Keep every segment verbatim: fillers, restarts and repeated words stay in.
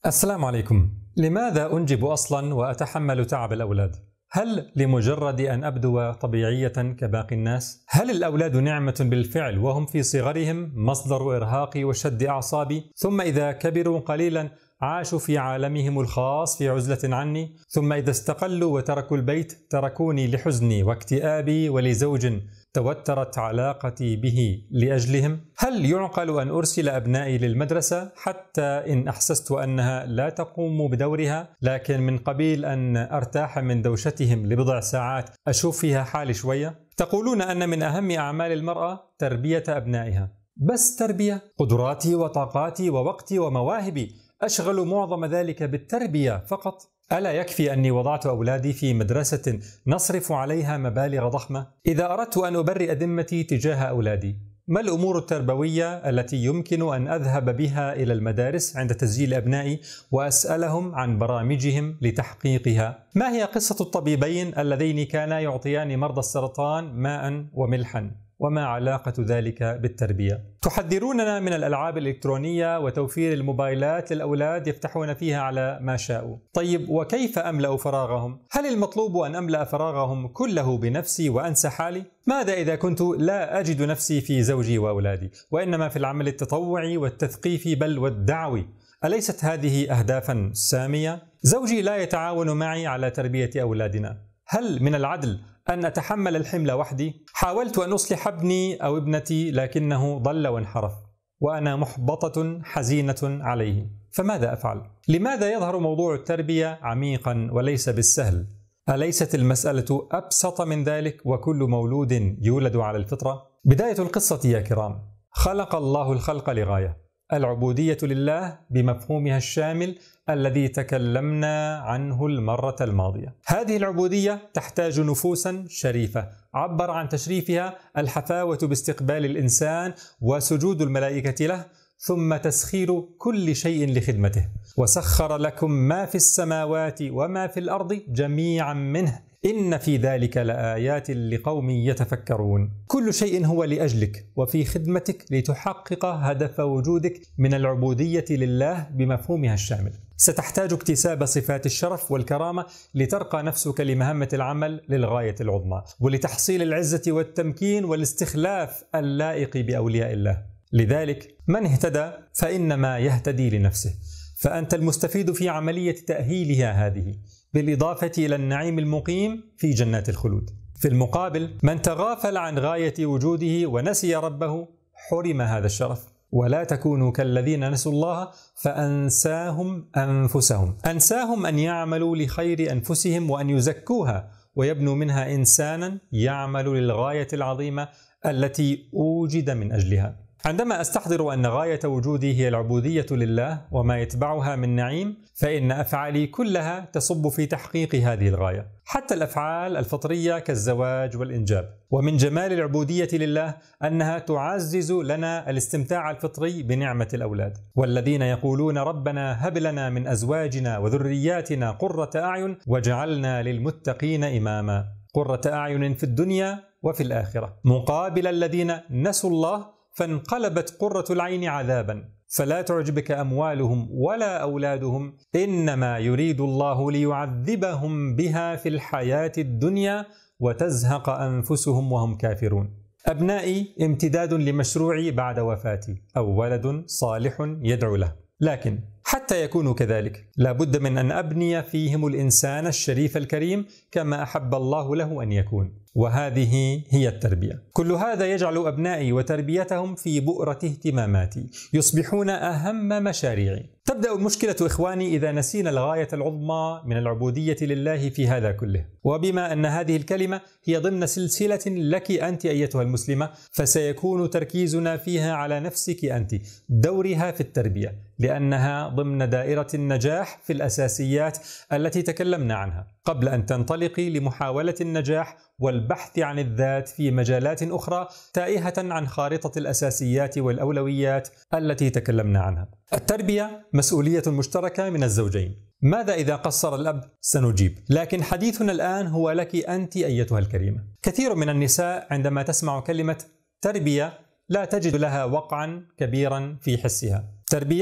السلام عليكم. لماذا أنجب أصلا وأتحمل تعب الأولاد؟ هل لمجرد أن أبدو طبيعية كباقي الناس؟ هل الأولاد نعمة بالفعل وهم في صغرهم مصدر إرهاقي وشد أعصابي، ثم إذا كبروا قليلا عاشوا في عالمهم الخاص في عزلة عني، ثم إذا استقلوا وتركوا البيت تركوني لحزني واكتئابي ولزوج توترت علاقتي به لأجلهم؟ هل يعقل أن أرسل أبنائي للمدرسة حتى إن أحسست أنها لا تقوم بدورها، لكن من قبيل أن أرتاح من دوشتهم لبضع ساعات أشوف فيها حالي شوية؟ تقولون أن من أهم أعمال المرأة تربية أبنائها. بس تربية؟ قدراتي وطاقاتي ووقتي ومواهبي أشغل معظم ذلك بالتربية فقط. ألا يكفي أني وضعت أولادي في مدرسة نصرف عليها مبالغ ضخمة؟ إذا أردت أن أبرئ ذمتي تجاه أولادي، ما الأمور التربوية التي يمكن أن أذهب بها إلى المدارس عند تسجيل أبنائي وأسألهم عن برامجهم لتحقيقها؟ ما هي قصة الطبيبين اللذين كانا يعطيان مرضى السرطان ماء وملحا؟ وما علاقة ذلك بالتربية؟ تحذروننا من الألعاب الإلكترونية وتوفير الموبايلات للأولاد يفتحون فيها على ما شاءوا. طيب وكيف أملأ فراغهم؟ هل المطلوب أن أملأ فراغهم كله بنفسي وأنسى حالي؟ ماذا إذا كنت لا أجد نفسي في زوجي وأولادي، وإنما في العمل التطوعي والتثقيفي بل والدعوي؟ أليست هذه أهدافا سامية؟ زوجي لا يتعاون معي على تربية أولادنا. هل من العدل أن أتحمل الحمل وحدي؟ حاولت أن أصلح ابني أو ابنتي لكنه ضل وانحرف، وأنا محبطة حزينة عليه، فماذا أفعل؟ لماذا يظهر موضوع التربية عميقا وليس بالسهل؟ أليست المسألة أبسط من ذلك وكل مولود يولد على الفطرة؟ بداية القصة يا كرام، خلق الله الخلق لغاية، العبودية لله بمفهومها الشامل الذي تكلمنا عنه المرة الماضية. هذه العبودية تحتاج نفوسا شريفة عبر عن تشريفها الحفاوة باستقبال الإنسان وسجود الملائكة له، ثم تسخير كل شيء لخدمته. وسخر لكم ما في السماوات وما في الأرض جميعا منه إن في ذلك لآيات لقوم يتفكرون. كل شيء هو لأجلك وفي خدمتك لتحقق هدف وجودك من العبودية لله بمفهومها الشامل. ستحتاج اكتساب صفات الشرف والكرامة لترقى نفسك لمهمة العمل للغاية العظمى، ولتحصيل العزة والتمكين والاستخلاف اللائق بأولياء الله. لذلك من اهتدى فإنما يهتدي لنفسه، فأنت المستفيد في عملية تأهيلها هذه، بالإضافة إلى النعيم المقيم في جنات الخلود. في المقابل من تغافل عن غاية وجوده ونسي ربه حرم هذا الشرف. ولا تكونوا كالذين نسوا الله فأنساهم أنفسهم. أنساهم أن يعملوا لخير أنفسهم وأن يزكوها ويبنوا منها إنسانا يعمل للغاية العظيمة التي أوجد من أجلها. عندما أستحضر أن غاية وجودي هي العبودية لله وما يتبعها من نعيم، فإن أفعالي كلها تصب في تحقيق هذه الغاية، حتى الأفعال الفطرية كالزواج والإنجاب. ومن جمال العبودية لله أنها تعزز لنا الاستمتاع الفطري بنعمة الأولاد. والذين يقولون ربنا هب لنا من أزواجنا وذرياتنا قرة أعين واجعلنا للمتقين إماما. قرة أعين في الدنيا وفي الآخرة، مقابل الذين نسوا الله فانقلبت قرة العين عذابا. فلا تعجبك أموالهم ولا أولادهم، إنما يريد الله ليعذبهم بها في الحياة الدنيا وتزهق أنفسهم وهم كافرون. أبنائي امتداد لمشروعي بعد وفاتي، أو ولد صالح يدعو له. لكن حتى يكونوا كذلك لابد من أن أبني فيهم الإنسان الشريف الكريم كما أحب الله له أن يكون، وهذه هي التربية. كل هذا يجعل أبنائي وتربيتهم في بؤرة اهتماماتي، يصبحون أهم مشاريعي. تبدأ المشكلة إخواني إذا نسينا الغاية العظمى من العبودية لله في هذا كله. وبما أن هذه الكلمة هي ضمن سلسلة لك أنت أيتها المسلمة، فسيكون تركيزنا فيها على نفسك أنت، دورها في التربية، لأنها ضمن دائرة النجاح في الأساسيات التي تكلمنا عنها، قبل أن تنطلقي لمحاولة النجاح والبحث عن الذات في مجالات أخرى تائهة عن خارطة الأساسيات والأولويات التي تكلمنا عنها. التربية مسؤولية مشتركة من الزوجين. ماذا إذا قصر الأب؟ سنجيب، لكن حديثنا الآن هو لك أنت أيتها الكريمة. كثير من النساء عندما تسمع كلمة تربية لا تجد لها وقعا كبيرا في حسها. تربية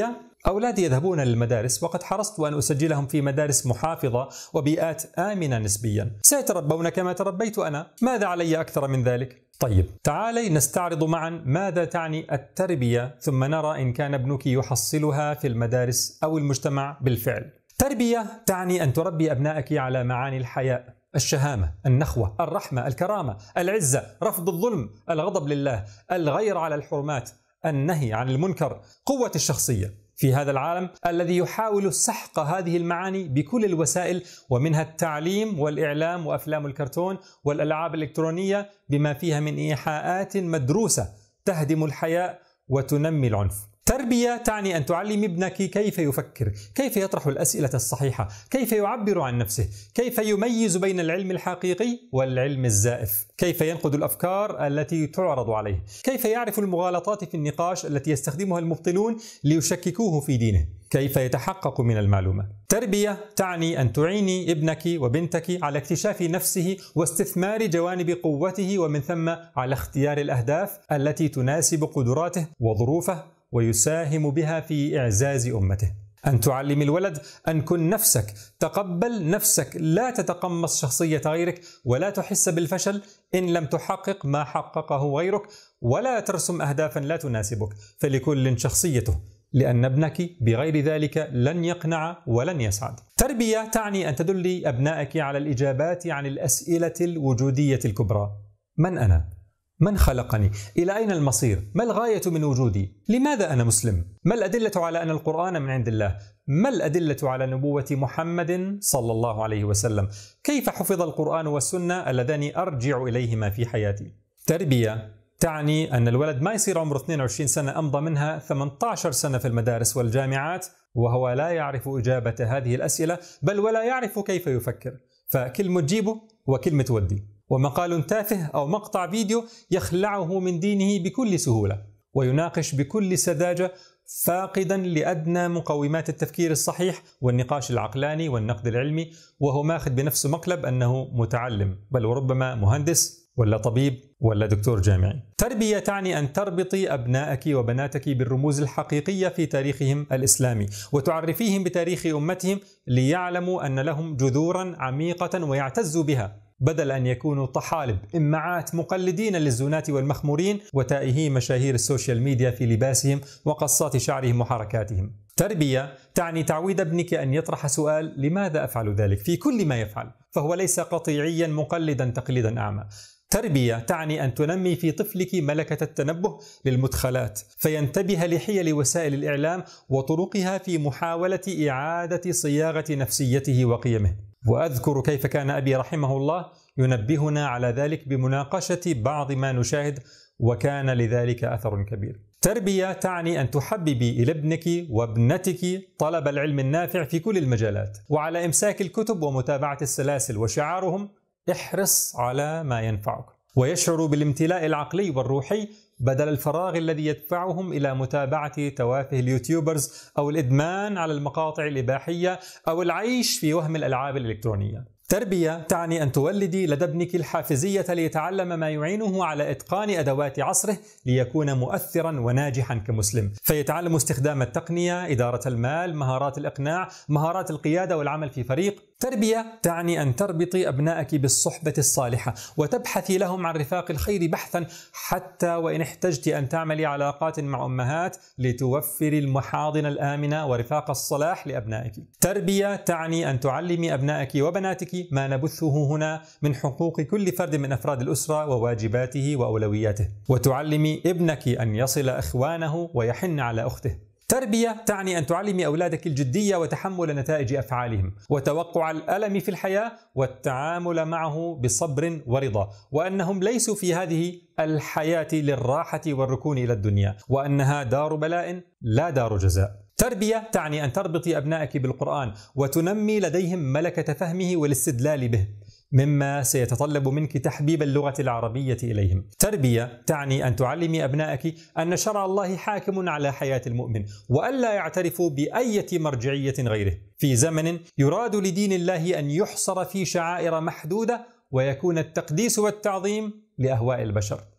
أولادي يذهبون للمدارس وقد حرصت أن أسجلهم في مدارس محافظة وبيئات آمنة نسبيا، سيتربون كما تربيت أنا، ماذا علي أكثر من ذلك؟ طيب تعالي نستعرض معا ماذا تعني التربية ثم نرى إن كان ابنك يحصلها في المدارس أو المجتمع بالفعل. تربية تعني أن تربي أبنائك على معاني الحياء، الشهامة، النخوة، الرحمة، الكرامة، العزة، رفض الظلم، الغضب لله، الغير على الحرمات، النهي عن المنكر، قوة الشخصية في هذا العالم الذي يحاول سحق هذه المعاني بكل الوسائل، ومنها التعليم والإعلام وأفلام الكرتون والألعاب الإلكترونية بما فيها من إيحاءات مدروسة تهدم الحياء وتنمي العنف. تربية تعني أن تعلم ابنك كيف يفكر، كيف يطرح الأسئلة الصحيحة، كيف يعبر عن نفسه، كيف يميز بين العلم الحقيقي والعلم الزائف، كيف ينقد الأفكار التي تعرض عليه، كيف يعرف المغالطات في النقاش التي يستخدمها المبطلون ليشككوه في دينه، كيف يتحقق من المعلومة. تربية تعني أن تعيني ابنك وبنتك على اكتشاف نفسه واستثمار جوانب قوته، ومن ثم على اختيار الأهداف التي تناسب قدراته وظروفه ويساهم بها في إعزاز أمته. أن تعلم الولد أن كن نفسك، تقبل نفسك، لا تتقمص شخصية غيرك، ولا تحس بالفشل إن لم تحقق ما حققه غيرك، ولا ترسم أهدافا لا تناسبك، فلكل شخصيته، لأن ابنك بغير ذلك لن يقنع ولن يسعد. تربية تعني أن تدلي أبنائك على الإجابات عن الأسئلة الوجودية الكبرى: من أنا؟ من خلقني؟ إلى أين المصير؟ ما الغاية من وجودي؟ لماذا أنا مسلم؟ ما الأدلة على أن القرآن من عند الله؟ ما الأدلة على نبوة محمد صلى الله عليه وسلم؟ كيف حفظ القرآن والسنة اللذان أرجع إليهما في حياتي؟ تربية تعني أن الولد ما يصير عمره اثنين وعشرين سنة أمضى منها ثمانية عشر سنة في المدارس والجامعات وهو لا يعرف إجابة هذه الأسئلة، بل ولا يعرف كيف يفكر، فكلمة تجيبه وكلمة تودي، ومقال تافه أو مقطع فيديو يخلعه من دينه بكل سهولة، ويناقش بكل سذاجة، فاقدا لأدنى مقومات التفكير الصحيح والنقاش العقلاني والنقد العلمي، وهو ماخذ بنفس مقلب أنه متعلم، بل وربما مهندس ولا طبيب ولا دكتور جامعي. تربية تعني أن تربطي أبنائك وبناتك بالرموز الحقيقية في تاريخهم الإسلامي، وتعرفيهم بتاريخ أمتهم ليعلموا أن لهم جذورا عميقة ويعتزوا بها، بدل أن يكونوا طحالب إمعات مقلدين للزنات والمخمورين وتائهي مشاهير السوشيال ميديا في لباسهم وقصات شعرهم وحركاتهم. تربية تعني تعويد ابنك أن يطرح سؤال: لماذا أفعل ذلك؟ في كل ما يفعل، فهو ليس قطيعيا مقلدا تقليدا أعمى. تربية تعني أن تنمي في طفلك ملكة التنبه للمدخلات، فينتبه لحيل وسائل الإعلام وطرقها في محاولة إعادة صياغة نفسيته وقيمه. وأذكر كيف كان أبي رحمه الله ينبهنا على ذلك بمناقشة بعض ما نشاهد، وكان لذلك أثر كبير. تربية تعني أن تحببي إلى ابنك وابنتك طلب العلم النافع في كل المجالات، وعلى إمساك الكتب ومتابعة السلاسل، وشعارهم: احرص على ما ينفعك، ويشعر بالامتلاء العقلي والروحي بدل الفراغ الذي يدفعهم إلى متابعة توافه اليوتيوبرز أو الإدمان على المقاطع الإباحية أو العيش في وهم الألعاب الإلكترونية. تربية تعني أن تولدي لدى ابنك الحافزية ليتعلم ما يعينه على إتقان أدوات عصره ليكون مؤثرا وناجحا كمسلم، فيتعلم استخدام التقنية، إدارة المال، مهارات الإقناع، مهارات القيادة والعمل في فريق. تربية تعني أن تربطي أبنائك بالصحبة الصالحة وتبحثي لهم عن رفاق الخير بحثا، حتى وإن احتجت أن تعملي علاقات مع أمهات لتوفري المحاضن الآمنة ورفاق الصلاح لأبنائك. تربية تعني أن تعلمي أبنائك وبناتك ما نبثه هنا من حقوق كل فرد من أفراد الأسرة وواجباته وأولوياته، وتعلمي ابنك أن يصل إخوانه ويحن على أخته. تربية تعني أن تعلمي أولادك الجدية وتحمل نتائج أفعالهم، وتوقع الألم في الحياة والتعامل معه بصبر ورضا، وأنهم ليسوا في هذه الحياة للراحة والركون إلى الدنيا، وأنها دار بلاء لا دار جزاء. تربية تعني أن تربطي أبنائك بالقرآن وتنمي لديهم ملكة فهمه والاستدلال به، مما سيتطلب منك تحبيب اللغة العربية إليهم. تربية تعني أن تعلمي أبنائك أن شرع الله حاكم على حياة المؤمن، وألا يعترفوا بأية مرجعية غيره، في زمن يراد لدين الله أن يحصر في شعائر محدودة ويكون التقديس والتعظيم لأهواء البشر.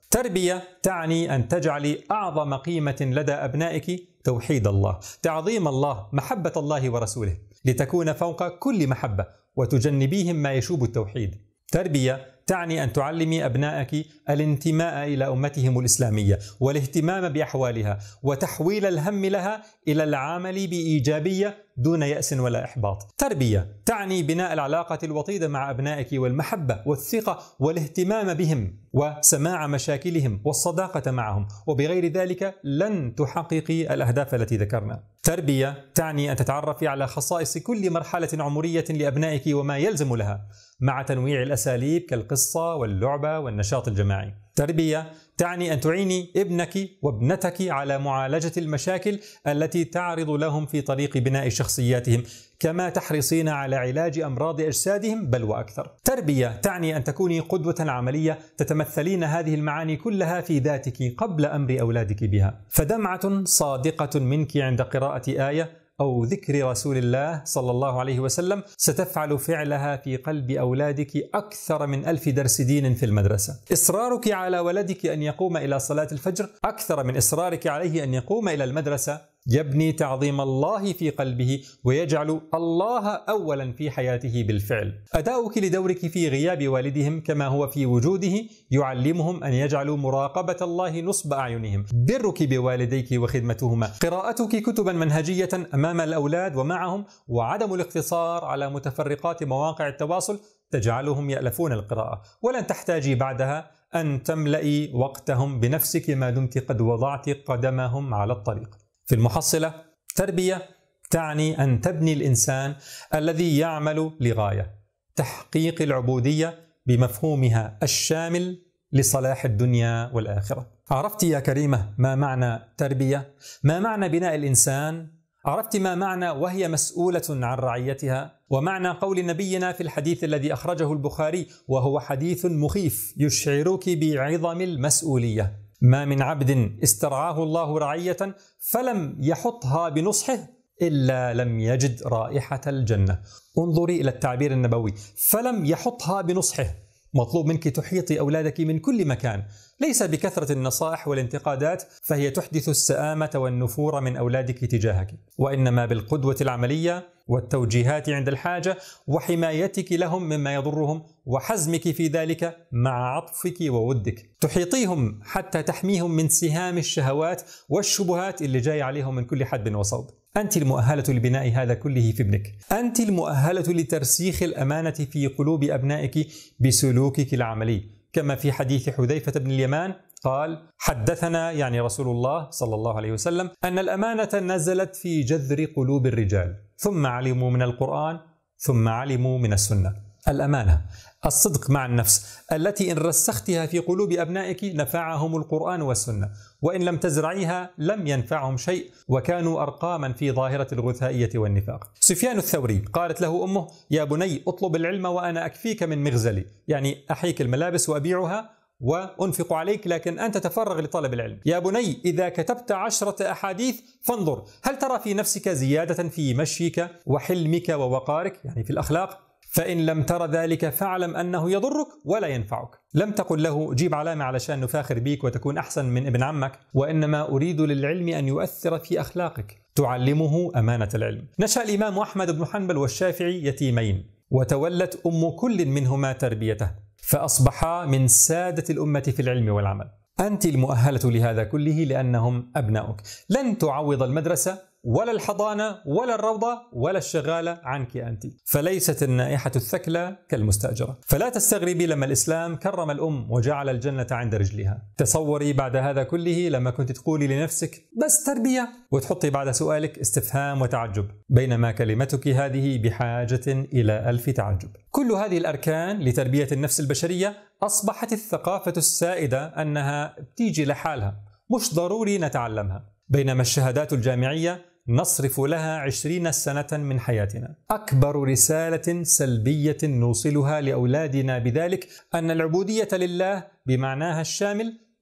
تربية تعني أن تجعلي أعظم قيمة لدى أبنائك توحيد الله، تعظيم الله، محبة الله ورسوله، لتكون فوق كل محبة وتجنبيهم ما يشوب التوحيد. تربية تعني أن تعلمي أبنائك الانتماء إلى أمتهم الإسلامية والاهتمام بأحوالها وتحويل الهم لها إلى العمل بإيجابية دون يأس ولا إحباط. تربية تعني بناء العلاقة الوطيدة مع أبنائك والمحبة والثقة والاهتمام بهم وسماع مشاكلهم والصداقة معهم، وبغير ذلك لن تحققي الأهداف التي ذكرنا. تربية تعني أن تتعرفي على خصائص كل مرحلة عمرية لأبنائك وما يلزم لها، مع تنويع الأساليب كالقصة واللعبة والنشاط الجماعي. تربية تعني أن تعيني ابنك وابنتك على معالجة المشاكل التي تعرض لهم في طريق بناء شخصياتهم، كما تحرصين على علاج أمراض أجسادهم بل وأكثر. تربية تعني أن تكوني قدوة عملية تتمثلين هذه المعاني كلها في ذاتك قبل أمر أولادك بها. فدمعة صادقة منك عند قراءة آية أو ذكر رسول الله صلى الله عليه وسلم ستفعل فعلها في قلب أولادك أكثر من ألف درس دين في المدرسة. إصرارك على ولدك أن يقوم إلى صلاة الفجر أكثر من إصرارك عليه أن يقوم إلى المدرسة يبني تعظيم الله في قلبه ويجعل الله أولا في حياته بالفعل. أداؤك لدورك في غياب والدهم كما هو في وجوده يعلمهم أن يجعلوا مراقبة الله نصب أعينهم. برك بوالديك وخدمتهما، قراءتك كتبا منهجية أمام الأولاد ومعهم، وعدم الاقتصار على متفرقات مواقع التواصل تجعلهم يألفون القراءة، ولن تحتاجي بعدها أن تملئي وقتهم بنفسك ما دمت قد وضعت قدمهم على الطريق. في المحصلة، تربية تعني أن تبني الإنسان الذي يعمل لغاية تحقيق العبودية بمفهومها الشامل لصلاح الدنيا والآخرة. عرفت يا كريمة ما معنى تربية؟ ما معنى بناء الإنسان؟ عرفت ما معنى وهي مسؤولة عن رعيتها؟ ومعنى قول نبينا في الحديث الذي أخرجه البخاري وهو حديث مخيف يشعرك بعظم المسؤولية: ما من عبد استرعاه الله رعية فلم يحطها بنصحه إلا لم يجد رائحة الجنة. انظري إلى التعبير النبوي، فلم يحطها بنصحه. مطلوب منك تحيطي أولادك من كل مكان، ليس بكثرة النصائح والانتقادات فهي تحدث السآمة والنفور من أولادك تجاهك، وإنما بالقدوة العملية والتوجيهات عند الحاجة وحمايتك لهم مما يضرهم وحزمك في ذلك مع عطفك وودك. تحيطيهم حتى تحميهم من سهام الشهوات والشبهات اللي جاي عليهم من كل حدب وصوب. أنت المؤهلة لبناء هذا كله في ابنك، أنت المؤهلة لترسيخ الأمانة في قلوب أبنائك بسلوكك العملي، كما في حديث حذيفة بن اليمان قال: حدثنا يعني رسول الله صلى الله عليه وسلم أن الأمانة نزلت في جذر قلوب الرجال ثم علموا من القرآن ثم علموا من السنة. الأمانة، الصدق مع النفس التي إن رسختها في قلوب أبنائك نفعهم القرآن والسنة، وإن لم تزرعيها لم ينفعهم شيء وكانوا أرقاما في ظاهرة الغثائية والنفاق. سفيان الثوري قالت له أمه: يا بني اطلب العلم وأنا أكفيك من مغزلي، يعني أحيك الملابس وأبيعها وأنفق عليك لكن أنت تفرغ لطلب العلم. يا بني إذا كتبت عشرة أحاديث فانظر هل ترى في نفسك زيادة في مشيك وحلمك ووقارك، يعني في الأخلاق؟ فإن لم تر ذلك فاعلم أنه يضرك ولا ينفعك. لم تقل له جيب علامة علشان نفاخر بيك وتكون أحسن من ابن عمك، وإنما أريد للعلم أن يؤثر في أخلاقك، تعلمه أمانة العلم. نشأ الإمام أحمد بن حنبل والشافعي يتيمين، وتولت أم كل منهما تربيته، فأصبحا من سادة الأمة في العلم والعمل. أنت المؤهلة لهذا كله لأنهم أبناؤك. لن تعوض المدرسة ولا الحضانة ولا الروضة ولا الشغالة عنك أنت، فليست النائحة الثكلى كالمستأجرة. فلا تستغربي لما الإسلام كرم الأم وجعل الجنة عند رجلها. تصوري بعد هذا كله لما كنت تقولي لنفسك بس تربية وتحطي بعد سؤالك استفهام وتعجب، بينما كلمتك هذه بحاجة إلى ألف تعجب. كل هذه الأركان لتربية النفس البشرية أصبحت الثقافة السائدة أنها بتيجي لحالها، مش ضروري نتعلمها، بينما الشهادات الجامعية نصرف لها عشرين سنة من حياتنا. أكبر رسالة سلبية نوصلها لأولادنا بذلك أن العبودية لله بمعناها الشامل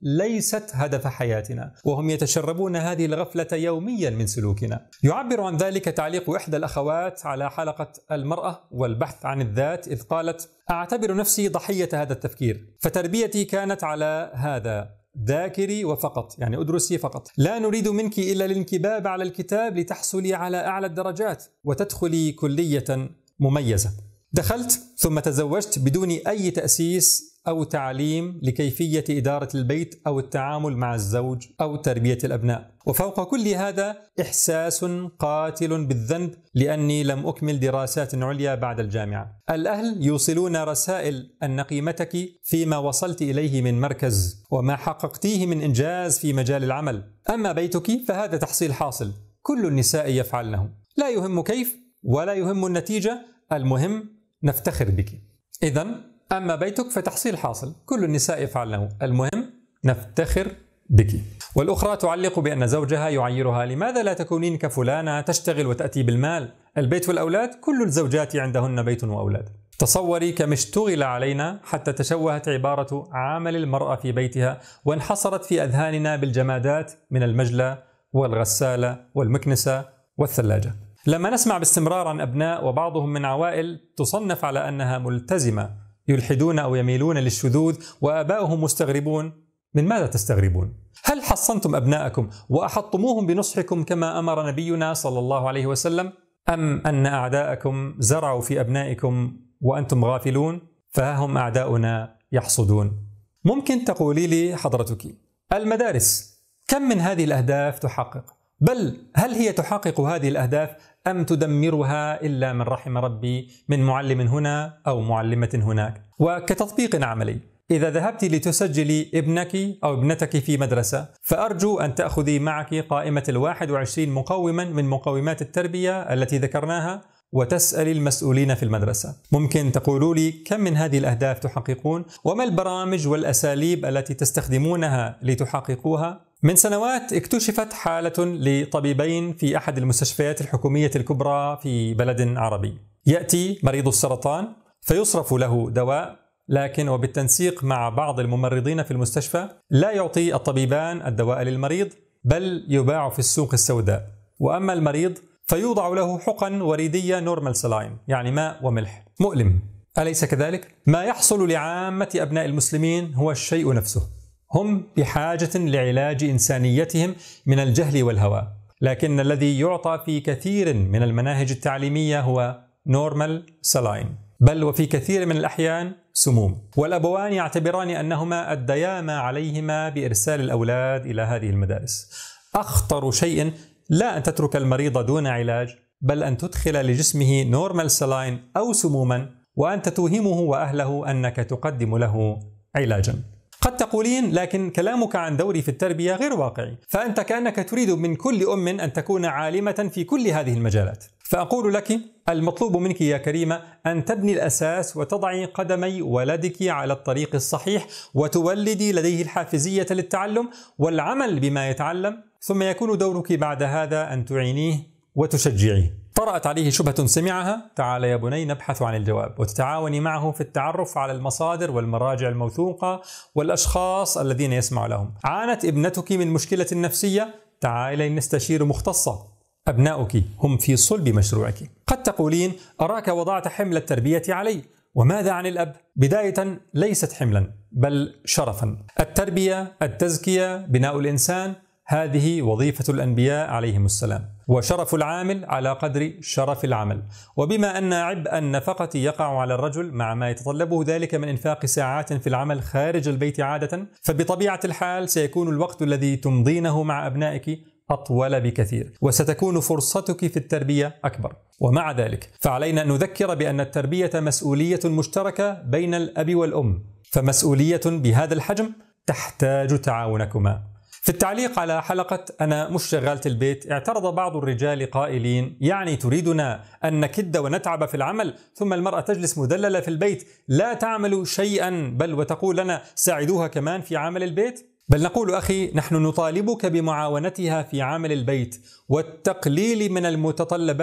ليست هدف حياتنا، وهم يتشربون هذه الغفلة يوميا من سلوكنا. يعبر عن ذلك تعليق إحدى الأخوات على حلقة المرأة والبحث عن الذات، إذ قالت: أعتبر نفسي ضحية هذا التفكير، فتربيتي كانت على هذا، ذاكري وفقط، يعني أدرسي فقط، لا نريد منك إلا الانكباب على الكتاب لتحصلي على أعلى الدرجات وتدخلي كلية مميزة. دخلت ثم تزوجت بدون أي تأسيس أو تعليم لكيفية إدارة البيت أو التعامل مع الزوج أو تربية الأبناء، وفوق كل هذا إحساس قاتل بالذنب لأني لم أكمل دراسات عليا بعد الجامعة. الأهل يوصلون رسائل أن قيمتك فيما وصلت إليه من مركز وما حققتيه من إنجاز في مجال العمل، أما بيتك فهذا تحصيل حاصل كل النساء يفعلنه، لا يهم كيف ولا يهم النتيجة، المهم نفتخر بك. إذن أما بيتك فتحصيل حاصل كل النساء يفعلنه، المهم نفتخر بك. والأخرى تعلق بأن زوجها يعيرها: لماذا لا تكونين كفلانة تشتغل وتأتي بالمال؟ البيت والأولاد، كل الزوجات عندهن بيت وأولاد. تصوري كم اشتغل علينا حتى تشوهت عبارة عمل المرأة في بيتها وانحصرت في أذهاننا بالجمادات من المجلة والغسالة والمكنسة والثلاجة. لما نسمع باستمرار عن أبناء وبعضهم من عوائل تصنف على أنها ملتزمة يلحدون أو يميلون للشذوذ وآباؤهم مستغربون، من ماذا تستغربون؟ هل حصنتم أبناءكم وأحطموهم بنصحكم كما أمر نبينا صلى الله عليه وسلم؟ أم أن أعداءكم زرعوا في أبنائكم وأنتم غافلون؟ فها هم أعداؤنا يحصدون. ممكن تقولي لي حضرتك: المدارس كم من هذه الأهداف تحقق؟ بل هل هي تحقق هذه الأهداف أم تدمرها إلا من رحم ربي من معلم هنا أو معلمة هناك؟ وكتطبيق عملي، إذا ذهبت لتسجلي ابنك أو ابنتك في مدرسة فأرجو أن تأخذي معك قائمة الواحد وعشرين مقوما من مقومات التربية التي ذكرناها وتسألي المسؤولين في المدرسة. ممكن تقولوا لي كم من هذه الأهداف تحققون؟ وما البرامج والأساليب التي تستخدمونها لتحققوها؟ من سنوات اكتشفت حالة لطبيبين في أحد المستشفيات الحكومية الكبرى في بلد عربي. يأتي مريض السرطان فيصرف له دواء، لكن وبالتنسيق مع بعض الممرضين في المستشفى لا يعطي الطبيبان الدواء للمريض، بل يباع في السوق السوداء. وأما المريض فيوضع له حقن وريدية نورمال سلاين، يعني ماء وملح. مؤلم، أليس كذلك؟ ما يحصل لعامة أبناء المسلمين هو الشيء نفسه، هم بحاجة لعلاج إنسانيتهم من الجهل والهوى، لكن الذي يعطى في كثير من المناهج التعليمية هو نورمال سلاين، بل وفي كثير من الأحيان سموم. والأبوان يعتبران أنهما أديا ما عليهما بإرسال الأولاد إلى هذه المدارس. أخطر شيء لا أن تترك المريض دون علاج، بل أن تدخل لجسمه نورمال سلاين أو سموما وأنت توهمه وأهله أنك تقدم له علاجا. قد تقولين: لكن كلامك عن دوري في التربية غير واقعي، فأنت كأنك تريد من كل أم أن تكون عالمة في كل هذه المجالات. فأقول لك: المطلوب منك يا كريمة أن تبني الأساس وتضعي قدمي ولدك على الطريق الصحيح وتولدي لديه الحافزية للتعلم والعمل بما يتعلم، ثم يكون دورك بعد هذا أن تعينيه وتشجعيه. طرأت عليه شبهة سمعها: تعال يا بني نبحث عن الجواب، وتتعاوني معه في التعرف على المصادر والمراجع الموثوقة والأشخاص الذين يسمع لهم. عانت ابنتك من مشكلة نفسية؟ تعالي نستشير مختصة. أبناؤك هم في صلب مشروعك. قد تقولين: أراك وضعت حمل التربية علي. وماذا عن الأب؟ بداية ليست حملا بل شرفا. التربية، التزكية، بناء الإنسان، هذه وظيفة الأنبياء عليهم السلام، وشرف العامل على قدر شرف العمل. وبما أن عبء النفقة يقع على الرجل مع ما يتطلبه ذلك من إنفاق ساعات في العمل خارج البيت عادة، فبطبيعة الحال سيكون الوقت الذي تمضينه مع أبنائك أطول بكثير، وستكون فرصتك في التربية أكبر. ومع ذلك فعلينا أن نذكر بأن التربية مسؤولية مشتركة بين الأب والأم، فمسؤولية بهذا الحجم تحتاج تعاونكما. في التعليق على حلقة أنا مش شغالة البيت، اعترض بعض الرجال قائلين: يعني تريدنا أن نكد ونتعب في العمل ثم المرأة تجلس مدللة في البيت لا تعمل شيئا، بل وتقول لنا ساعدوها كمان في عمل البيت؟ بل نقول: أخي، نحن نطالبك بمعاونتها في عمل البيت والتقليل من المتطلبات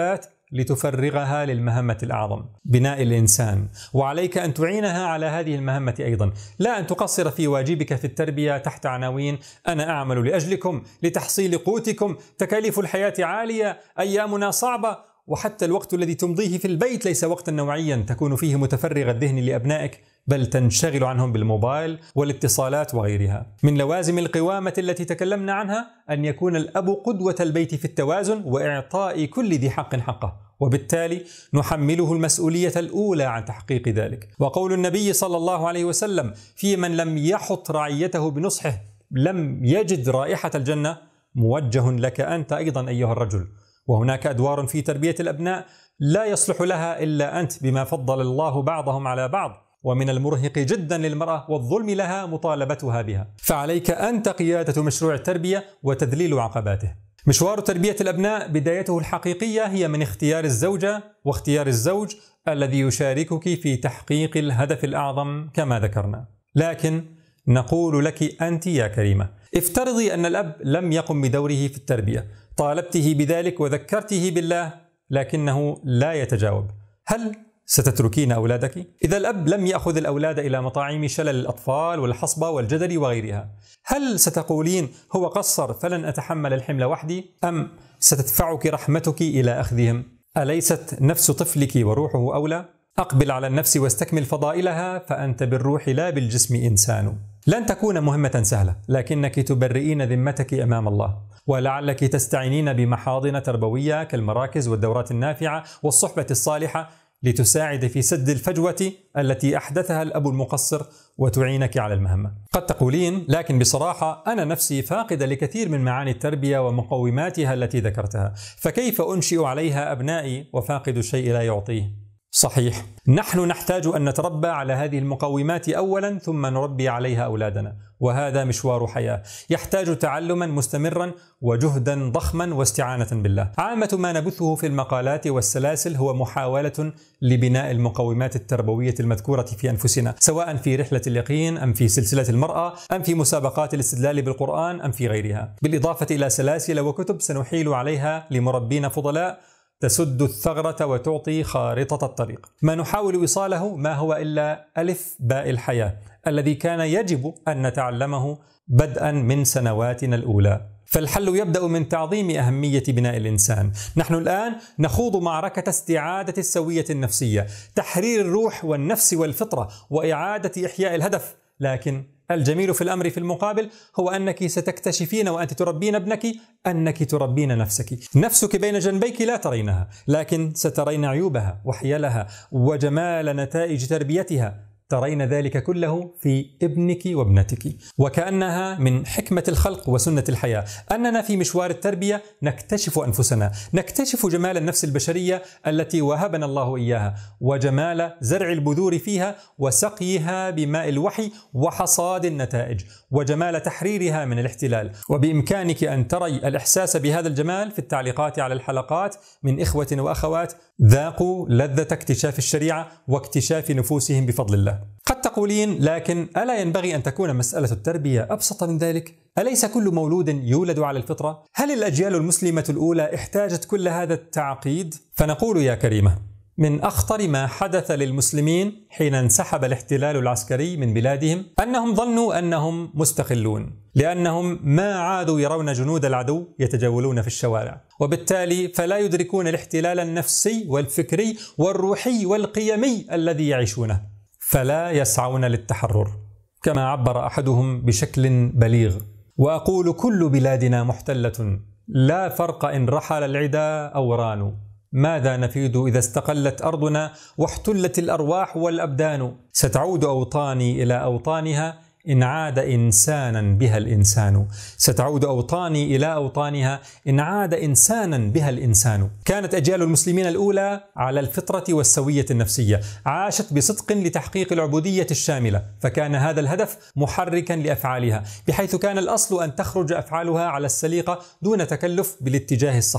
لتفرغها للمهمة الأعظم، بناء الإنسان، وعليك أن تعينها على هذه المهمة أيضا، لا أن تقصر في واجبك في التربية تحت عناوين أنا أعمل لأجلكم، لتحصيل قوتكم، تكاليف الحياة عالية، أيامنا صعبة، وحتى الوقت الذي تمضيه في البيت ليس وقتا نوعيا تكون فيه متفرغ الذهن لأبنائك، بل تنشغل عنهم بالموبايل والاتصالات وغيرها. من لوازم القوامة التي تكلمنا عنها أن يكون الأب قدوة البيت في التوازن وإعطاء كل ذي حق حقه، وبالتالي نحمله المسؤولية الأولى عن تحقيق ذلك. وقول النبي صلى الله عليه وسلم في من لم يحط رعيته بنصحه لم يجد رائحة الجنة موجه لك أنت أيضا أيها الرجل. وهناك أدوار في تربية الأبناء لا يصلح لها إلا أنت بما فضل الله بعضهم على بعض، ومن المرهق جدا للمرأة والظلم لها مطالبتها بها، فعليك أنت قيادة مشروع التربية وتذليل عقباته. مشوار تربية الأبناء بدايته الحقيقية هي من اختيار الزوجة واختيار الزوج الذي يشاركك في تحقيق الهدف الأعظم كما ذكرنا. لكن نقول لك أنت يا كريمة، افترضي أن الأب لم يقم بدوره في التربية، طالبته بذلك وذكرته بالله لكنه لا يتجاوب، هل ستتركين أولادك؟ إذا الأب لم يأخذ الأولاد إلى مطاعم شلل الأطفال والحصبة والجدل وغيرها، هل ستقولين هو قصر فلن أتحمل الحمل وحدي؟ أم ستدفعك رحمتك إلى أخذهم؟ أليست نفس طفلك وروحه أولى؟ أقبل على النفس واستكمل فضائلها، فأنت بالروح لا بالجسم إنسان. لن تكون مهمة سهلة، لكنك تبرئين ذمتك أمام الله، ولعلك تستعينين بمحاضن تربوية كالمراكز والدورات النافعة والصحبة الصالحة لتساعد في سد الفجوة التي أحدثها الأب المقصر وتعينك على المهمة. قد تقولين لكن بصراحة أنا نفسي فاقدة لكثير من معاني التربية ومقوماتها التي ذكرتها، فكيف أنشئ عليها أبنائي وفاقد الشيء لا يعطيه؟ صحيح، نحن نحتاج أن نتربى على هذه المقومات أولا ثم نربي عليها أولادنا، وهذا مشوار حياة يحتاج تعلما مستمرا وجهدا ضخما واستعانة بالله. عامة ما نبثه في المقالات والسلاسل هو محاولة لبناء المقومات التربوية المذكورة في أنفسنا، سواء في رحلة اليقين أم في سلسلة المرأة أم في مسابقات الاستدلال بالقرآن أم في غيرها، بالإضافة إلى سلاسل وكتب سنحيل عليها لمربين فضلاء تسد الثغرة وتعطي خارطة الطريق. ما نحاول إيصاله ما هو إلا ألف باء الحياة الذي كان يجب أن نتعلمه بدءا من سنواتنا الأولى. فالحل يبدأ من تعظيم أهمية بناء الإنسان. نحن الآن نخوض معركة استعادة السوية النفسية، تحرير الروح والنفس والفطرة وإعادة إحياء الهدف، لكن الجميل في الأمر في المقابل هو أنك ستكتشفين وأنت تربين ابنك أنك تربين نفسك. نفسك بين جنبيك لا ترينها، لكن سترين عيوبها وحيلها وجمال نتائج تربيتها، ترين ذلك كله في ابنك وابنتك. وكأنها من حكمة الخلق وسنة الحياة أننا في مشوار التربية نكتشف أنفسنا، نكتشف جمال النفس البشرية التي وهبنا الله إياها، وجمال زرع البذور فيها وسقيها بماء الوحي وحصاد النتائج، وجمال تحريرها من الاحتلال. وبإمكانك أن تري الإحساس بهذا الجمال في التعليقات على الحلقات من إخوة وأخوات ذاقوا لذة اكتشاف الشريعة واكتشاف نفوسهم بفضل الله. قد تقولين لكن ألا ينبغي أن تكون مسألة التربية أبسط من ذلك؟ أليس كل مولود يولد على الفطرة؟ هل الأجيال المسلمة الأولى احتاجت كل هذا التعقيد؟ فنقول يا كريمة، من أخطر ما حدث للمسلمين حين انسحب الاحتلال العسكري من بلادهم أنهم ظنوا أنهم مستقلون، لأنهم ما عادوا يرون جنود العدو يتجولون في الشوارع، وبالتالي فلا يدركون الاحتلال النفسي والفكري والروحي والقيمي الذي يعيشونه، فلا يسعون للتحرر. كما عبر أحدهم بشكل بليغ: وأقول كل بلادنا محتلة، لا فرق إن رحل العدا أو رانوا، ماذا نفيد إذا استقلت أرضنا واحتلت الأرواح والأبدان، ستعود أوطاني إلى أوطانها إن عاد إنسانا بها الإنسان، ستعود أوطاني إلى أوطانها إن عاد إنسانا بها الإنسان. كانت أجيال المسلمين الأولى على الفطرة والسوية النفسية، عاشت بصدق لتحقيق العبودية الشاملة، فكان هذا الهدف محركا لأفعالها، بحيث كان الأصل أن تخرج أفعالها على السليقة دون تكلف بالاتجاه الصحيح.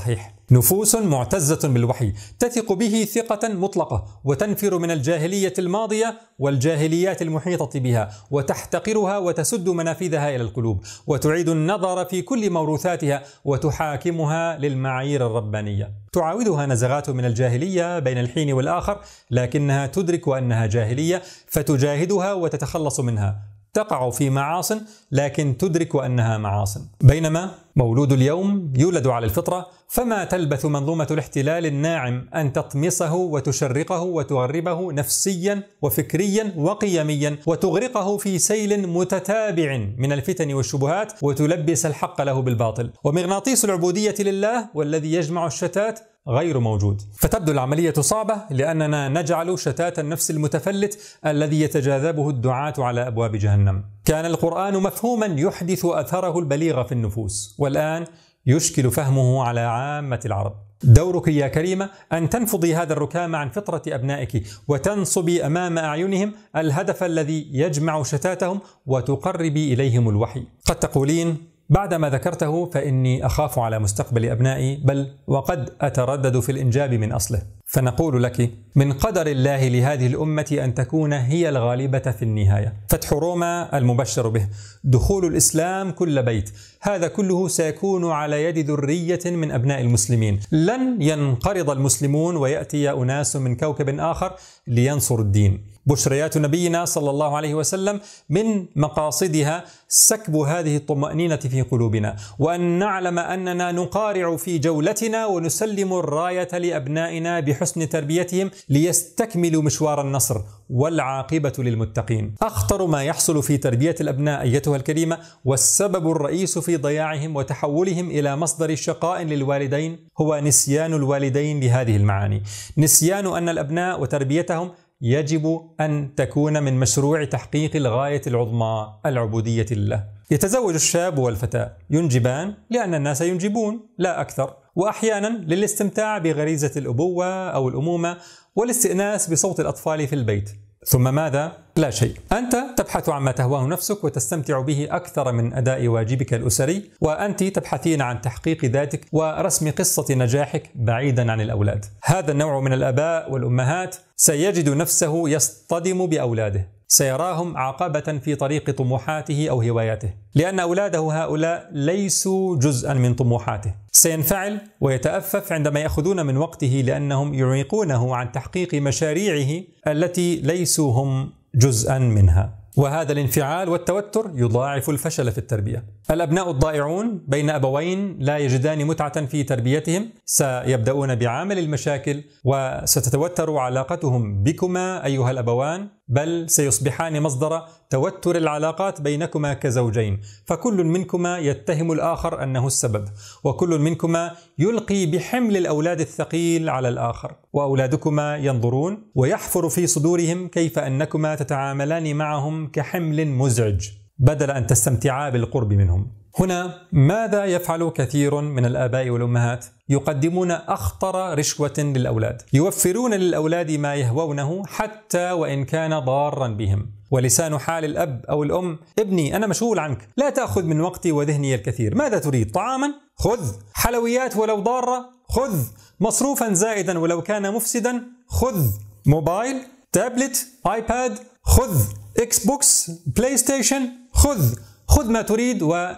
نفوس معتزة بالوحي تثق به ثقة مطلقة، وتنفر من الجاهلية الماضية والجاهليات المحيطة بها، وتحتقرها وتسد منافذها إلى القلوب، وتعيد النظر في كل موروثاتها وتحاكمها للمعايير الربانية. تعاودها نزغات من الجاهلية بين الحين والآخر، لكنها تدرك أنها جاهلية فتجاهدها وتتخلص منها. تقع في معاصٍ لكن تدرك أنها معاصٍ. بينما مولود اليوم يولد على الفطرة، فما تلبث منظومة الاحتلال الناعم أن تطمسه وتشرقه وتغربه نفسيا وفكريا وقيميا، وتغرقه في سيل متتابع من الفتن والشبهات، وتلبس الحق له بالباطل. ومغناطيس العبودية لله والذي يجمع الشتات غير موجود. فتبدو العملية صعبة لأننا نجعل شتات النفس المتفلت الذي يتجاذبه الدعاة على أبواب جهنم. كان القرآن مفهوما يحدث أثره البليغ في النفوس، والآن يشكل فهمه على عامة العرب. دورك يا كريمة أن تنفضي هذا الركام عن فطرة أبنائك، وتنصبي أمام أعينهم الهدف الذي يجمع شتاتهم، وتقربي إليهم الوحي. قد تقولين بعدما ذكرته فإني أخاف على مستقبل أبنائي، بل وقد أتردد في الإنجاب من أصله. فنقول لك من قدر الله لهذه الأمة أن تكون هي الغالبة في النهاية. فتح روما المبشر به، دخول الإسلام كل بيت، هذا كله سيكون على يد ذرية من أبناء المسلمين. لن ينقرض المسلمون ويأتي أناس من كوكب آخر لينصروا الدين. بشريات نبينا صلى الله عليه وسلم من مقاصدها سكب هذه الطمأنينة في قلوبنا، وأن نعلم أننا نقارع في جولتنا ونسلم الراية لأبنائنا بحسن تربيتهم ليستكملوا مشوار النصر، والعاقبة للمتقين. أخطر ما يحصل في تربية الأبناء أيتها الكريمة، والسبب الرئيس في ضياعهم وتحولهم إلى مصدر شقاء للوالدين، هو نسيان الوالدين لهذه المعاني. نسيان أن الأبناء وتربيتهم يجب أن تكون من مشروع تحقيق الغاية العظمى، العبودية لله. يتزوج الشاب والفتاة، ينجبان لأن الناس ينجبون لا أكثر، وأحيانا للاستمتاع بغريزة الأبوة أو الأمومة والاستئناس بصوت الأطفال في البيت. ثم ماذا؟ لا شيء. أنت تبحث عما تهواه نفسك وتستمتع به أكثر من أداء واجبك الأسري، وأنت تبحثين عن تحقيق ذاتك ورسم قصة نجاحك بعيدا عن الأولاد. هذا النوع من الآباء والأمهات سيجد نفسه يصطدم بأولاده، سيراهم عقبة في طريق طموحاته أو هواياته، لأن أولاده هؤلاء ليسوا جزءا من طموحاته. سينفعل ويتأفف عندما يأخذون من وقته لأنهم يعيقونه عن تحقيق مشاريعه التي ليسوا هم جزءا منها. وهذا الانفعال والتوتر يضاعف الفشل في التربية. الأبناء الضائعون بين أبوين لا يجدان متعة في تربيتهم سيبدأون بعامل المشاكل، وستتوتر علاقتهم بكما أيها الأبوان، بل سيصبحان مصدر توتر العلاقات بينكما كزوجين، فكل منكما يتهم الآخر أنه السبب، وكل منكما يلقي بحمل الأولاد الثقيل على الآخر، وأولادكما ينظرون ويحفر في صدورهم كيف أنكما تتعاملان معهم كحمل مزعج بدل أن تستمتعا بالقرب منهم. هنا ماذا يفعل كثير من الآباء والأمهات؟ يقدمون أخطر رشوة للأولاد، يوفرون للأولاد ما يهوونه حتى وإن كان ضارا بهم. ولسان حال الأب أو الأم: ابني أنا مشغول عنك، لا تأخذ من وقتي وذهني الكثير، ماذا تريد؟ طعاما؟ خذ. حلويات ولو ضارة؟ خذ. مصروفا زائدا ولو كان مفسدا؟ خذ. موبايل، تابلت، آيباد؟ خذ. إكس بوكس، بلاي ستيشن؟ خذ. خذ ما تريد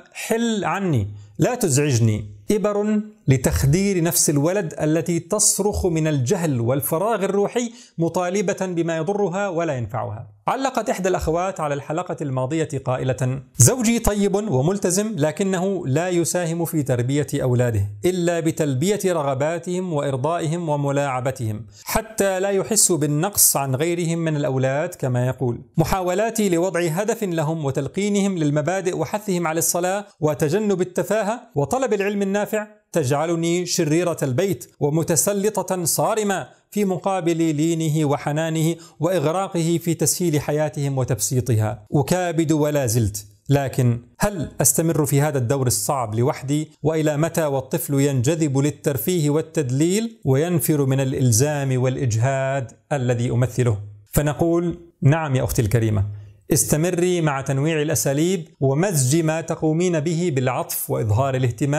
وحل عني، لا تزعجني. إبر لتخدير نفس الولد التي تصرخ من الجهل والفراغ الروحي مطالبة بما يضرها ولا ينفعها. علقت إحدى الأخوات على الحلقة الماضية قائلة: زوجي طيب وملتزم، لكنه لا يساهم في تربية أولاده إلا بتلبية رغباتهم وإرضائهم وملاعبتهم، حتى لا يحسوا بالنقص عن غيرهم من الأولاد كما يقول. محاولاتي لوضع هدف لهم وتلقينهم للمبادئ وحثهم على الصلاة وتجنب التفاهة وطلب العلم النافع تجعلني شريرة البيت ومتسلطة صارمة في مقابل لينه وحنانه وإغراقه في تسهيل حياتهم وتبسيطها. أكابد ولا زلت، لكن هل أستمر في هذا الدور الصعب لوحدي؟ وإلى متى والطفل ينجذب للترفيه والتدليل وينفر من الإلزام والإجهاد الذي أمثله؟ فنقول: نعم يا أختي الكريمة، استمري مع تنويع الأساليب ومزج ما تقومين به بالعطف وإظهار الاهتمام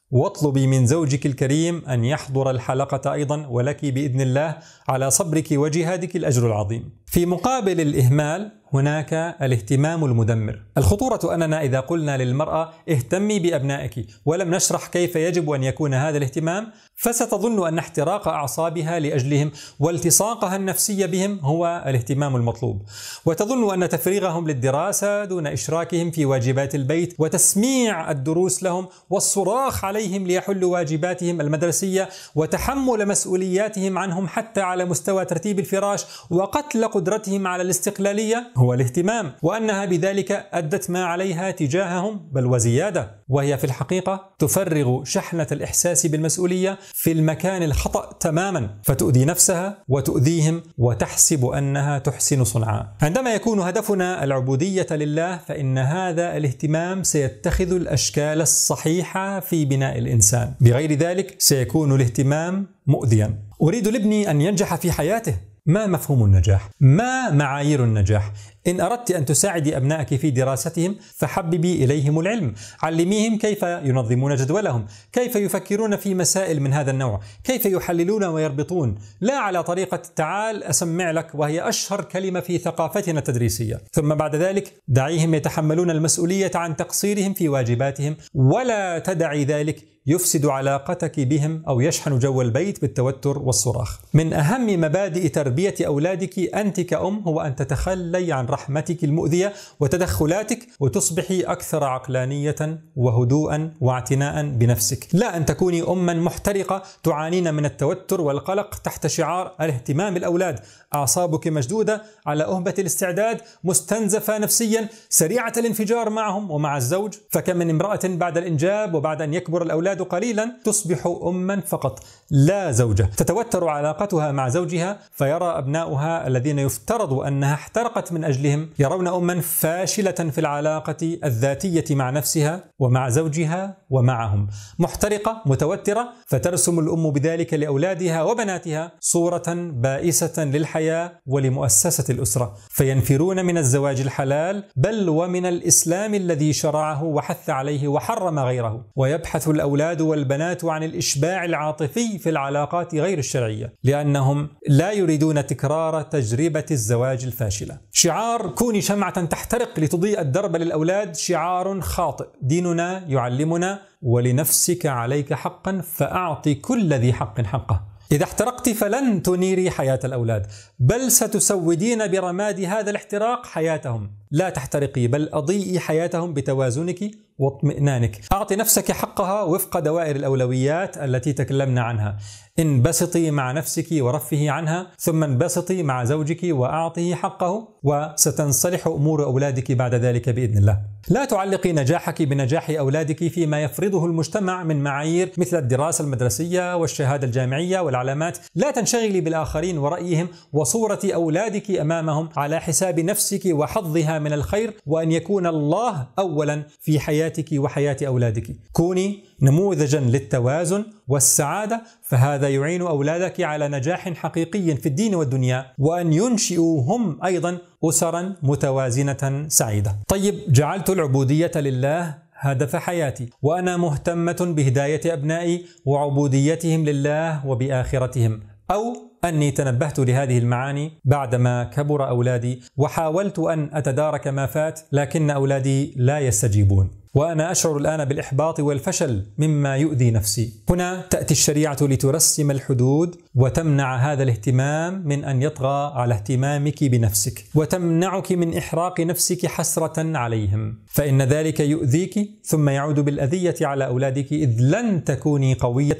واطلبي من زوجك الكريم أن يحضر الحلقة أيضا، ولك بإذن الله على صبرك وجهادك الأجر العظيم. في مقابل الإهمال هناك الاهتمام المدمر. الخطورة أننا إذا قلنا للمرأة اهتمي بأبنائك ولم نشرح كيف يجب أن يكون هذا الاهتمام، فستظن أن احتراق أعصابها لأجلهم والتصاقها النفسي بهم هو الاهتمام المطلوب، وتظن أن تفريغهم للدراسة دون إشراكهم في واجبات البيت وتسميع الدروس لهم والصراخ عليهم ليحلوا واجباتهم المدرسية وتحمل مسؤولياتهم عنهم حتى على مستوى ترتيب الفراش وقتل قدرتهم على الاستقلالية هو الاهتمام، وأنها بذلك أدت ما عليها تجاههم بل وزيادة، وهي في الحقيقة تفرغ شحنة الإحساس بالمسؤولية في المكان الخطأ تماما، فتؤذي نفسها وتؤذيهم وتحسب أنها تحسن صنعا. عندما يكون هدفنا العبودية لله فإن هذا الاهتمام سيتخذ الأشكال الصحيحة في بناء الإنسان، بغير ذلك سيكون الاهتمام مؤذيا. أريد لابني أن ينجح في حياته. ما مفهوم النجاح؟ ما معايير النجاح؟ إن أردت أن تساعدي أبنائك في دراستهم فحببي إليهم العلم، علميهم كيف ينظمون جدولهم، كيف يفكرون في مسائل من هذا النوع، كيف يحللون ويربطون، لا على طريقة تعال أسمع لك وهي أشهر كلمة في ثقافتنا التدريسية. ثم بعد ذلك دعيهم يتحملون المسؤولية عن تقصيرهم في واجباتهم، ولا تدعي ذلك يفسد علاقتك بهم أو يشحن جو البيت بالتوتر والصراخ. من أهم مبادئ تربية أولادك أنت كأم هو أن تتخلي عن رحمتك المؤذية وتدخلاتك وتصبحي أكثر عقلانية وهدوءا واعتناء بنفسك، لا أن تكوني أما محترقة تعانين من التوتر والقلق تحت شعار الاهتمام بالأولاد، أعصابك مشدودة على أهبة الاستعداد، مستنزفة نفسيا، سريعة الانفجار معهم ومع الزوج. فكم من امرأة بعد الإنجاب وبعد أن يكبر الأولاد قليلا تصبح أما فقط لا زوجة، تتوتر علاقتها مع زوجها فيرى أبناؤها الذين يفترض أنها احترقت من أجلهم يرون أما فاشلة في العلاقة الذاتية مع نفسها ومع زوجها ومعهم، محترقة متوترة، فترسم الأم بذلك لأولادها وبناتها صورة بائسة للحياة ولمؤسسة الأسرة، فينفرون من الزواج الحلال بل ومن الإسلام الذي شرعه وحث عليه وحرم غيره، ويبحث الأولاد والبنات عن الإشباع العاطفي في العلاقات غير الشرعية لأنهم لا يريدون تكرار تجربة الزواج الفاشلة. شعار كوني شمعة تحترق لتضيء الدرب للأولاد شعار خاطئ. ديننا يعلمنا ولنفسك عليك حقا فأعطي كل ذي حق حقه. إذا احترقت فلن تنيري حياة الأولاد بل ستسودين برماد هذا الاحتراق حياتهم. لا تحترقي بل أضيئي حياتهم بتوازنك واطمئنانك. أعطي نفسك حقها وفق دوائر الأولويات التي تكلمنا عنها. انبسطي مع نفسك ورفهي عنها، ثم انبسطي مع زوجك وأعطيه حقه، وستنصلح أمور أولادك بعد ذلك بإذن الله. لا تعلقي نجاحك بنجاح أولادك فيما يفرضه المجتمع من معايير مثل الدراسة المدرسية والشهادة الجامعية والعلامات. لا تنشغلي بالآخرين ورأيهم وصورة أولادك أمامهم على حساب نفسك وحظها من الخير، وأن يكون الله أولا في حياتك وحياة أولادك. كوني نموذجا للتوازن والسعادة، فهذا يعين أولادك على نجاح حقيقي في الدين والدنيا، وأن ينشئوا هم أيضا أسرا متوازنة سعيدة. طيب، جعلت العبودية لله هدف حياتي، وأنا مهتمة بهداية أبنائي وعبوديتهم لله وبآخرتهم، أو أني تنبهت لهذه المعاني بعدما كبر أولادي وحاولت أن أتدارك ما فات، لكن أولادي لا يستجيبون، وأنا أشعر الآن بالإحباط والفشل مما يؤذي نفسي. هنا تأتي الشريعة لترسم الحدود وتمنع هذا الاهتمام من أن يطغى على اهتمامك بنفسك، وتمنعك من إحراق نفسك حسرة عليهم، فإن ذلك يؤذيك ثم يعود بالأذية على أولادك، إذ لن تكوني قوية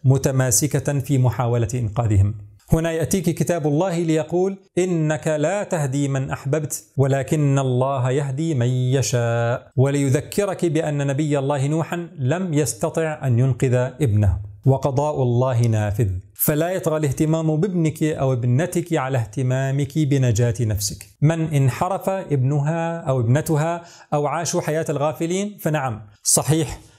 متماسكة في محاولة إنقاذهم. هنا يأتيك كتاب الله ليقول: إنك لا تهدي من أحببت ولكن الله يهدي من يشاء، وليذكرك بأن نبي الله نوحا لم يستطع أن ينقذ ابنه، وقضاء الله نافذ. فلا يطغى الاهتمام بابنك أو ابنتك على اهتمامك بنجاة نفسك. من انحرف ابنها أو ابنتها أو عاشوا حياة الغافلين فنعم صحيح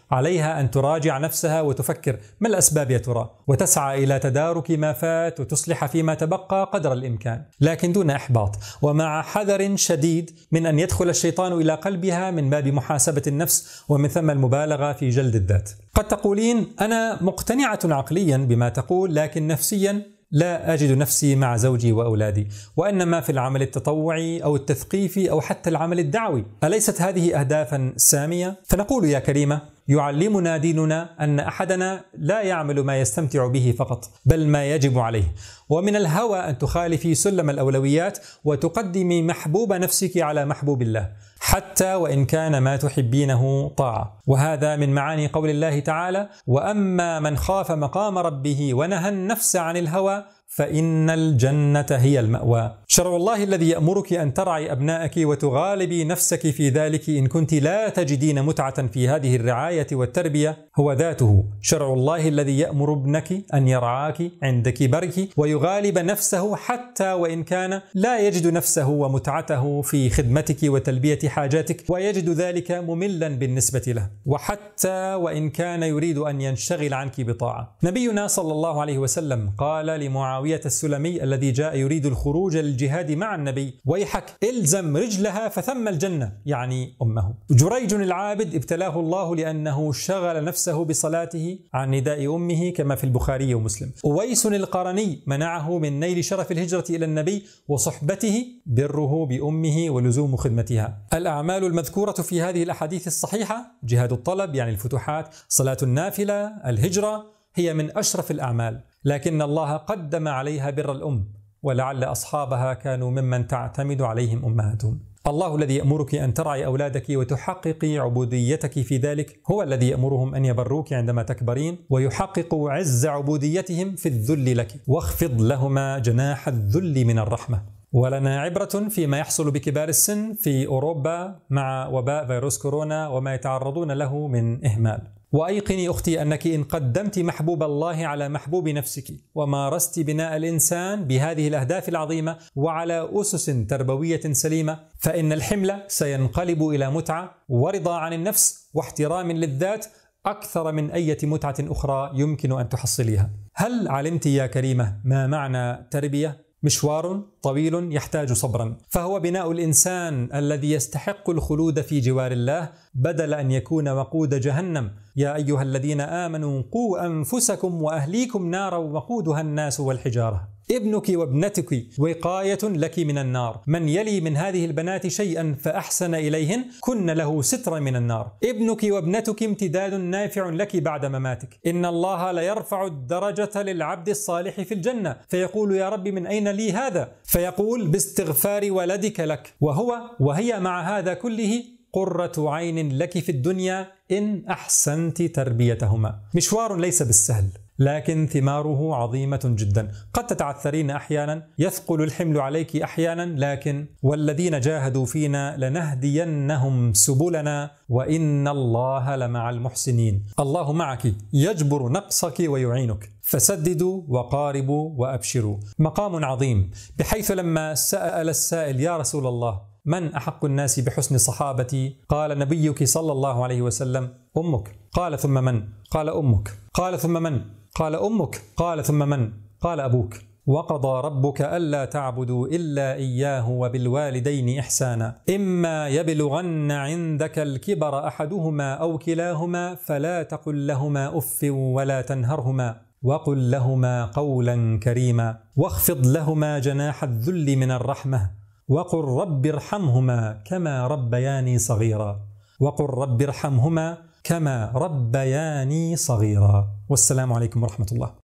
عليها أن تراجع نفسها وتفكر ما الأسباب يا ترى، وتسعى إلى تدارك ما فات وتصلح فيما تبقى قدر الإمكان، لكن دون إحباط ومع حذر شديد من أن يدخل الشيطان إلى قلبها من باب محاسبة النفس ومن ثم المبالغة في جلد الذات. قد تقولين أنا مقتنعة عقليا بما تقول، لكن نفسيا لا أجد نفسي مع زوجي وأولادي، وإنما في العمل التطوعي أو التثقيفي أو حتى العمل الدعوي. أليست هذه أهدافا سامية؟ فنقول يا كريمة، يعلمنا ديننا أن أحدنا لا يعمل ما يستمتع به فقط، بل ما يجب عليه، ومن الهوى أن تخالفي سلم الأولويات وتقدمي محبوب نفسك على محبوب الله، حتى وإن كان ما تحبينه طاعة. وهذا من معاني قول الله تعالى: وأما من خاف مقام ربه ونهى النفس عن الهوى فإن الجنة هي المأوى. شرع الله الذي يأمرك أن ترعي أبنائك وتغالبي نفسك في ذلك إن كنت لا تجدين متعة في هذه الرعاية والتربية هو ذاته شرع الله الذي يأمر ابنك أن يرعاك عند كبرك ويغالب نفسه حتى وإن كان لا يجد نفسه ومتعته في خدمتك وتلبية حاجاتك ويجد ذلك مملا بالنسبة له، وحتى وإن كان يريد أن ينشغل عنك بطاعة. نبينا صلى الله عليه وسلم قال لمعاوية السلمي الذي جاء يريد الخروج للجهاد مع النبي: ويحك إلزم رجلها فثم الجنة، يعني أمه. جريج العابد ابتلاه الله لأنه شغل نفسه بصلاته عن نداء أمه كما في البخاري ومسلم. أويس القرني منعه من نيل شرف الهجرة إلى النبي وصحبته بره بأمه ولزوم خدمتها. الأعمال المذكورة في هذه الأحاديث الصحيحة: جهاد الطلب يعني الفتوحات، صلاة النافلة، الهجرة، هي من أشرف الأعمال، لكن الله قدم عليها بر الأم، ولعل أصحابها كانوا ممن تعتمد عليهم أمهاتهم. الله الذي يأمرك أن ترعي أولادك وتحققي عبوديتك في ذلك هو الذي يأمرهم أن يبروك عندما تكبرين ويحققوا عز عبوديتهم في الذل لك، واخفض لهما جناح الذل من الرحمة. ولنا عبرة فيما يحصل بكبار السن في أوروبا مع وباء فيروس كورونا وما يتعرضون له من إهمال. وأيقني أختي أنك إن قدمت محبوب الله على محبوب نفسك ومارست بناء الإنسان بهذه الأهداف العظيمة وعلى أسس تربوية سليمة، فإن الحمل سينقلب إلى متعة ورضا عن النفس واحترام للذات أكثر من أي متعة أخرى يمكن أن تحصليها. هل علمت يا كريمة ما معنى تربية؟ مشوار طويل يحتاج صبرا، فهو بناء الإنسان الذي يستحق الخلود في جوار الله بدل أن يكون وقود جهنم. يا أيها الذين آمنوا قوا أنفسكم وأهليكم نارا وقودها الناس والحجارة. ابنك وابنتك وقاية لك من النار، من يلي من هذه البنات شيئا فأحسن إليهن كن له سترا من النار. ابنك وابنتك امتداد نافع لك بعد مماتك. إن الله ليرفع الدرجة للعبد الصالح في الجنة، فيقول: يا رب من أين لي هذا؟ فيقول: باستغفار ولدك لك، وهو وهي مع هذا كله قرة عين لك في الدنيا إن أحسنت تربيتهما. مشوار ليس بالسهل، لكن ثماره عظيمة جدا. قد تتعثرين أحيانا، يثقل الحمل عليك أحيانا، لكن والذين جاهدوا فينا لنهدينهم سبلنا وإن الله لمع المحسنين. الله معك يجبر نقصك ويعينك، فسددوا وقاربوا وأبشروا. مقام عظيم، بحيث لما سأل السائل: يا رسول الله من أحق الناس بحسن صحابتي؟ قال نبيك صلى الله عليه وسلم: أمك. قال: ثم من؟ قال: أمك. قال: ثم من؟ قال: أمك. قال: ثم من؟ قال: أبوك. وقضى ربك ألا تعبدوا إلا إياه وبالوالدين إحسانا، إما يبلغن عندك الكبر أحدهما أو كلاهما فلا تقل لهما أف ولا تنهرهما وقل لهما قولا كريما، واخفض لهما جناح الذل من الرحمة، وقل رب ارحمهما كما ربياني صغيرا، وقل رب ارحمهما كما ربياني صغيرا. والسلام عليكم ورحمة الله.